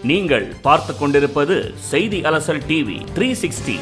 நீங்கள் பார்த்து கொண்டிருப்பது செய்தி அலசல் டிவி 360.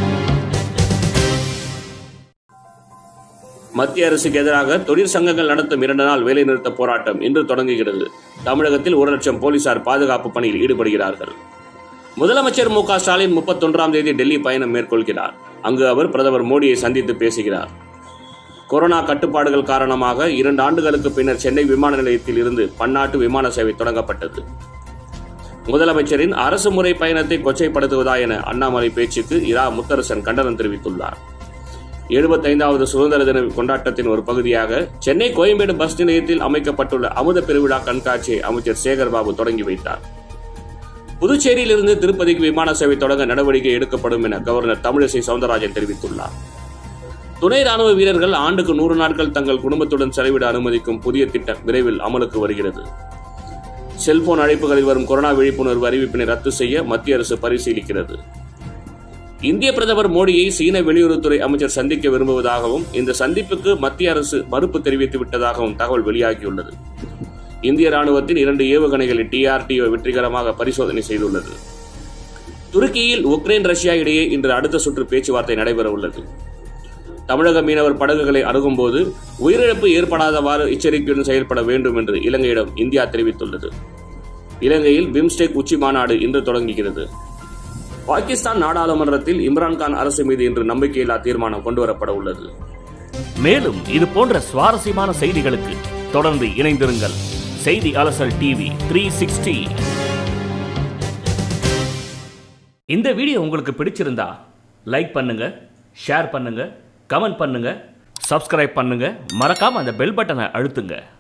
மத்திய அரசுக்கு எதிராக தொழிற்சங்கங்கள் நடத்தும் 2 நாள் வேலைநிறுத்த போராட்டம் இன்று தொடங்குகிறது. தமிழகத்தில் 1 லட்சம் போலீசார் பாதுகாப்பு பணியில் ஈடுபடுகிறார்கள். முதலமைச்சர் மு க ஸ்டாலின் 31ஆம் தேதி டெல்லி பயணம் மேற்கொள்கிறார். அங்கு அவர் பிரதமர் மோடியை சந்தித்து பேசுகிறார். கொரோனா கட்டுப்பாடுகள் காரணமாக 2 ஆண்டுகளுக்கு பின்னர் சென்னை விமான நிலையத்தில் இருந்து பன்னாட்டு விமான சேவை தொடங்கப்பட்டது. முதலமைச்சரின் அரசு முறை பயணத்தை கொச்சைப்படுத்துவதா என அண்ணாமலை பேச்சுக்கு இரா முத்தரசன் கண்டனம் தெரிவித்துள்ளார். 75வது சுதந்திர தின கொண்டாட்டத்தின் ஒரு பகுதியாக சென்னை கோயம்பேடு பஸ் நிலையத்தில் அமைக்கப்பட்டுள்ள அமுத பெருவிழா கண்காட்சியை அமைச்சர் சேகர்பாபு தொடங்கி வைத்தார். புதுச்சேரியிலிருந்து திருப்பதிக்கு விமான சேவை தொடங்க நடவடிக்கை எடுக்கப்படும் என கவர்னர் தமிழிசை சவுந்தரராஜன் தெரிவித்துள்ளார். துணை ராணுவ வீரர்கள் ஆண்டுக்கு 100 நாட்கள் தங்கள் குடும்பத்துடன் செலவிட அனுமதிக்கும் புதிய திட்டம் விரைவில் அமலுக்கு வருகிறது. செல்போன் அழைப்புகளில் வரும் கொரோனா விழிப்புணர்வு அறிவிப்பினை ரத்து செய்ய மத்திய அரசு பரிசீலிக்கிறது. இந்திய பிரதமர் மோடியை சீன வெளியுறவுத்துறை அமைச்சர் சந்திக்க விரும்புவதாகவும் இந்த சந்திப்புக்கு மத்திய அரசு மறுப்பு தெரிவித்து விட்டதாகவும் தகவல் வெளியாகியுள்ளது. இந்திய ராணுவத்தின் 2 ஏவுகணைகளை DRDO வெற்றிகரமாக பரிசோதனை செய்துள்ளது. துருக்கியில் உக்ரைன் ரஷ்யா இடையே இன்று அடுத்த சுற்று பேச்சுவார்த்தை நடைபெற உள்ளது. தமிழக மீனவர் படகுகளை அணுகும்போது உயிரிழப்பு ஏற்படாதவாறு எச்சரிக்கையுடன் செயல்பட வேண்டும் என்று இலங்கையிடம் இந்தியா தெரிவித்துள்ளது. இலங்கையில் பிம்ஸ்டெக் உச்சி மாநாடு இன்று தொடங்குகிறது. பாகிஸ்தான் நாடாளுமன்றத்தில் இம்ரான்கான் அரசு மீது இன்று நம்பிக்கையில்லா தீர்மானம் கொண்டுவரப்பட உள்ளது. மேலும் இது போன்ற சுவாரஸ்யமான செய்திகளுக்கு தொடர்ந்து இணைந்திருங்கள். செய்தி அலசல் டிவி 360. இந்த வீடியோ உங்களுக்கு பிடிச்சிருந்தா லைக் பண்ணுங்க, ஷேர் பண்ணுங்க, கமெண்ட் பண்ணுங்க, சப்ஸ்கிரைப் பண்ணுங்க, மறக்காம அந்த பெல் பட்டனை அழுத்துங்க.